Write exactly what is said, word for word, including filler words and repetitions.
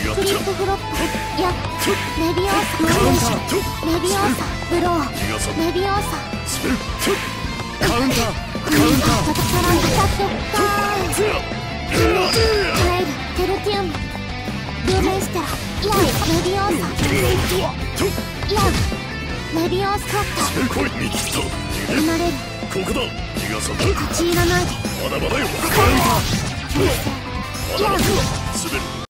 フリップフロップ、いやレビオーサ、レビオーサ、ブロー、レビオーサ、 カウンターカウンター叩かないアタックガーン、耐えるテルティウム、ルーメンステラ、いやレビオーサ、いやレビオースカッター、離れる、 ここだ。逃がさない。 立ち入らないで、 まだまだよ。 カウンター、いや滑る。